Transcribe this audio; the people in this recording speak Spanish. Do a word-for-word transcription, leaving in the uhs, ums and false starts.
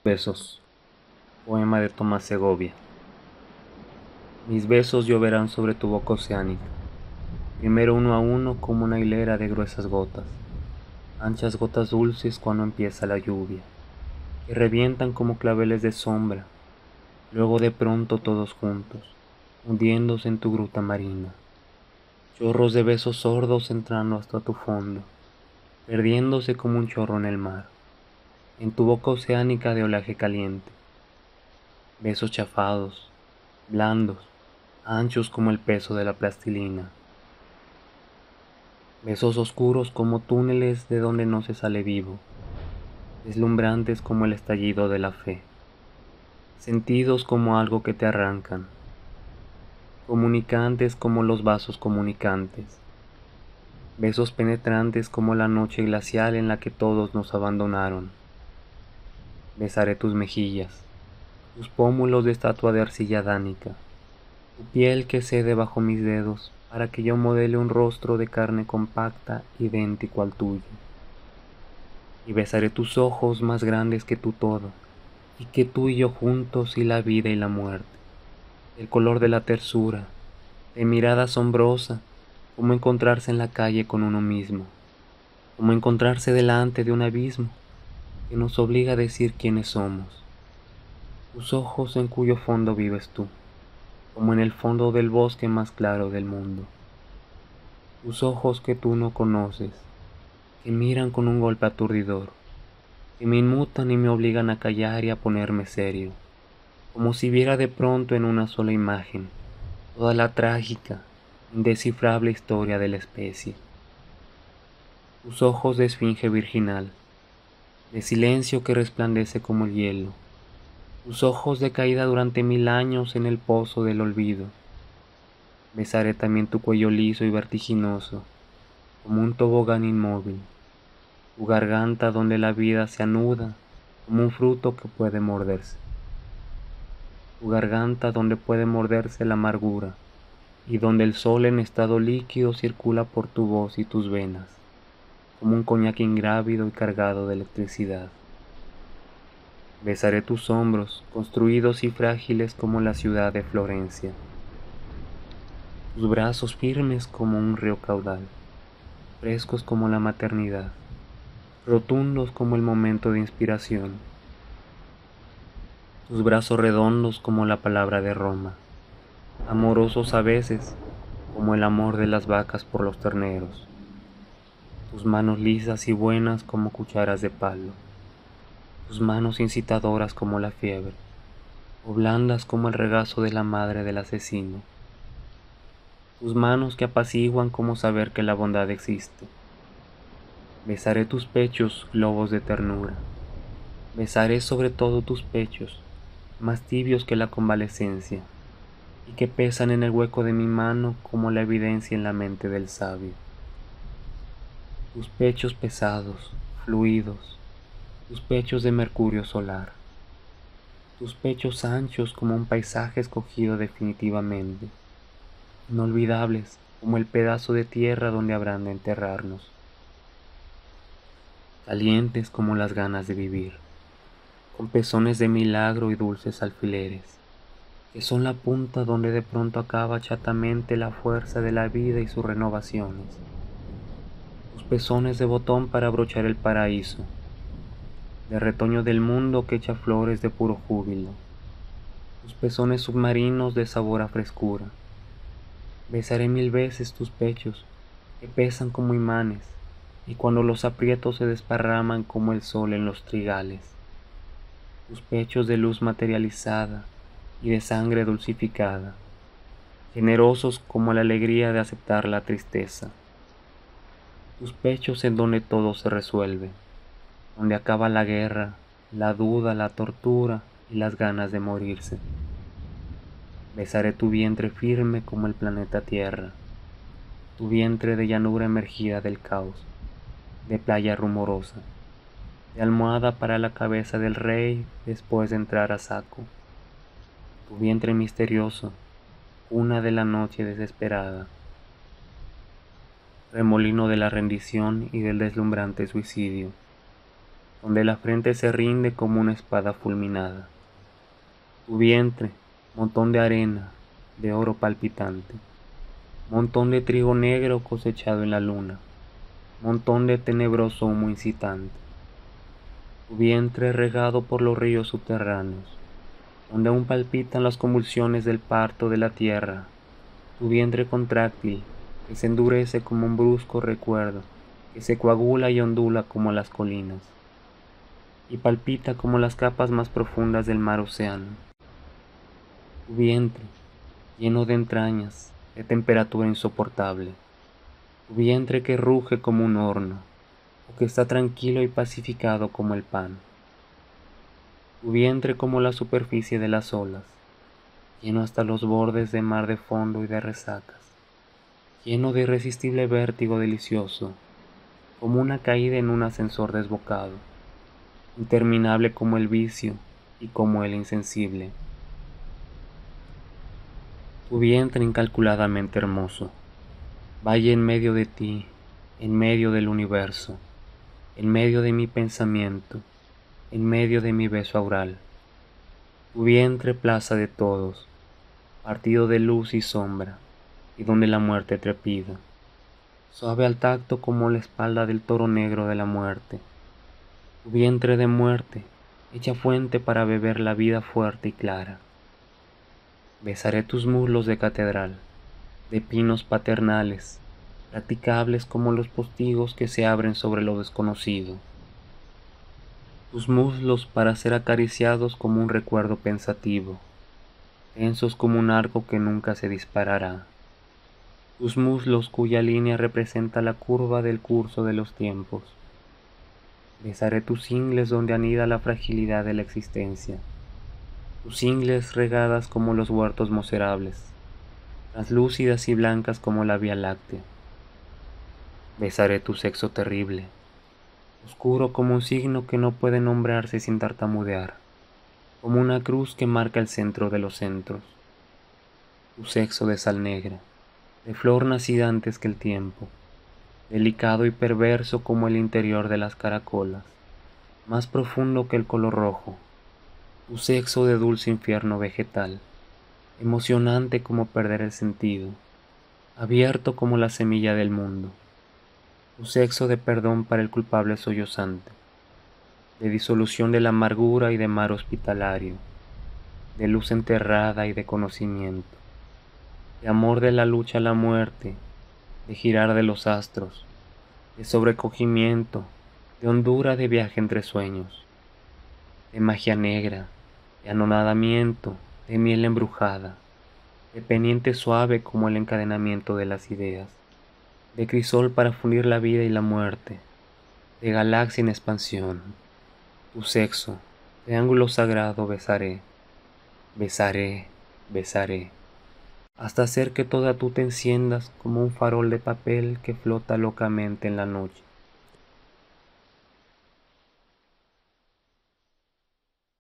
Besos, poema de Tomás Segovia. Mis besos lloverán sobre tu boca oceánica, primero uno a uno como una hilera de gruesas gotas, anchas gotas dulces cuando empieza la lluvia, que revientan como claveles de sombra, luego de pronto todos juntos, hundiéndose en tu gruta marina, chorros de besos sordos entrando hasta tu fondo, perdiéndose como un chorro en el mar, en tu boca oceánica de oleaje caliente. Besos chafados, blandos, anchos como el peso de la plastilina. Besos oscuros como túneles de donde no se sale vivo, deslumbrantes como el estallido de la fe, sentidos como algo que te arrancan, comunicantes como los vasos comunicantes, besos penetrantes como la noche glacial en la que todos nos abandonaron. Besaré tus mejillas, tus pómulos de estatua de arcilla dánica, tu piel que cede bajo mis dedos para que yo modele un rostro de carne compacta idéntico al tuyo. Y besaré tus ojos más grandes que tu todo, y que tú y yo juntos y la vida y la muerte, el color de la tersura, de mirada asombrosa, como encontrarse en la calle con uno mismo, como encontrarse delante de un abismo que nos obliga a decir quiénes somos. Tus ojos en cuyo fondo vives tú, como en el fondo del bosque más claro del mundo. Tus ojos que tú no conoces, que miran con un golpe aturdidor, que me inmutan y me obligan a callar y a ponerme serio, como si viera de pronto en una sola imagen toda la trágica, indescifrable historia de la especie. Tus ojos de esfinge virginal, de silencio que resplandece como el hielo, tus ojos de caída durante mil años en el pozo del olvido. Besaré también tu cuello liso y vertiginoso, como un tobogán inmóvil, tu garganta donde la vida se anuda como un fruto que puede morderse, tu garganta donde puede morderse la amargura y donde el sol en estado líquido circula por tu voz y tus venas, como un coñac ingrávido y cargado de electricidad. Besaré tus hombros, construidos y frágiles como la ciudad de Florencia, tus brazos firmes como un río caudal, frescos como la maternidad, rotundos como el momento de inspiración, tus brazos redondos como la palabra de Roma, amorosos a veces como el amor de las vacas por los terneros, tus manos lisas y buenas como cucharas de palo, tus manos incitadoras como la fiebre, o blandas como el regazo de la madre del asesino, tus manos que apaciguan como saber que la bondad existe. Besaré tus pechos, globos de ternura. Besaré sobre todo tus pechos, más tibios que la convalecencia, y que pesan en el hueco de mi mano como la evidencia en la mente del sabio. Tus pechos pesados, fluidos, tus pechos de mercurio solar, tus pechos anchos como un paisaje escogido definitivamente, inolvidables como el pedazo de tierra donde habrán de enterrarnos, calientes como las ganas de vivir, con pezones de milagro y dulces alfileres, que son la punta donde de pronto acaba chatamente la fuerza de la vida y sus renovaciones, tus pezones de botón para abrochar el paraíso, de retoño del mundo que echa flores de puro júbilo, tus pezones submarinos de sabor a frescura. Besaré mil veces tus pechos, que pesan como imanes, y cuando los aprieto se desparraman como el sol en los trigales. Tus pechos de luz materializada y de sangre dulcificada, generosos como la alegría de aceptar la tristeza. Tus pechos en donde todo se resuelve, donde acaba la guerra, la duda, la tortura y las ganas de morirse. Besaré tu vientre firme como el planeta Tierra, tu vientre de llanura emergida del caos, de playa rumorosa, de almohada para la cabeza del rey después de entrar a saco, tu vientre misterioso, cuna de la noche desesperada, remolino de la rendición y del deslumbrante suicidio, donde la frente se rinde como una espada fulminada. Tu vientre, montón de arena, de oro palpitante, montón de trigo negro cosechado en la luna, montón de tenebroso humo incitante. Tu vientre regado por los ríos subterráneos, donde aún palpitan las convulsiones del parto de la tierra, tu vientre contráctil, que se endurece como un brusco recuerdo, que se coagula y ondula como las colinas, y palpita como las capas más profundas del mar océano. Tu vientre, lleno de entrañas, de temperatura insoportable, tu vientre que ruge como un horno, o que está tranquilo y pacificado como el pan. Tu vientre como la superficie de las olas, lleno hasta los bordes de mar de fondo y de resacas, lleno de irresistible vértigo delicioso, como una caída en un ascensor desbocado, interminable como el vicio y como el insensible. Tu vientre incalculadamente hermoso, vaya en medio de ti, en medio del universo, en medio de mi pensamiento, en medio de mi beso aural. Tu vientre plaza de todos, partido de luz y sombra, y donde la muerte trepida, suave al tacto como la espalda del toro negro de la muerte. Tu vientre de muerte, hecha fuente para beber la vida fuerte y clara. Besaré tus muslos de catedral, de pinos paternales, practicables como los postigos que se abren sobre lo desconocido. Tus muslos para ser acariciados como un recuerdo pensativo, tensos como un arco que nunca se disparará. Tus muslos cuya línea representa la curva del curso de los tiempos. Besaré tus ingles donde anida la fragilidad de la existencia, tus ingles regadas como los huertos moserables, translúcidas y blancas como la Vía Láctea. Besaré tu sexo terrible, oscuro como un signo que no puede nombrarse sin tartamudear, como una cruz que marca el centro de los centros. Tu sexo de sal negra, de flor nacida antes que el tiempo, delicado y perverso como el interior de las caracolas, más profundo que el color rojo. Tu sexo de dulce infierno vegetal, emocionante como perder el sentido, abierto como la semilla del mundo. Tu sexo de perdón para el culpable sollozante, de disolución de la amargura y de mar hospitalario, de luz enterrada y de conocimiento, de amor de la lucha a la muerte, de girar de los astros, de sobrecogimiento, de hondura de viaje entre sueños, de magia negra, de anonadamiento, de miel embrujada, de peniente suave como el encadenamiento de las ideas, de crisol para fundir la vida y la muerte, de galaxia en expansión. Tu sexo, de ángulo sagrado besaré, besaré, besaré, hasta hacer que toda tú te enciendas como un farol de papel que flota locamente en la noche.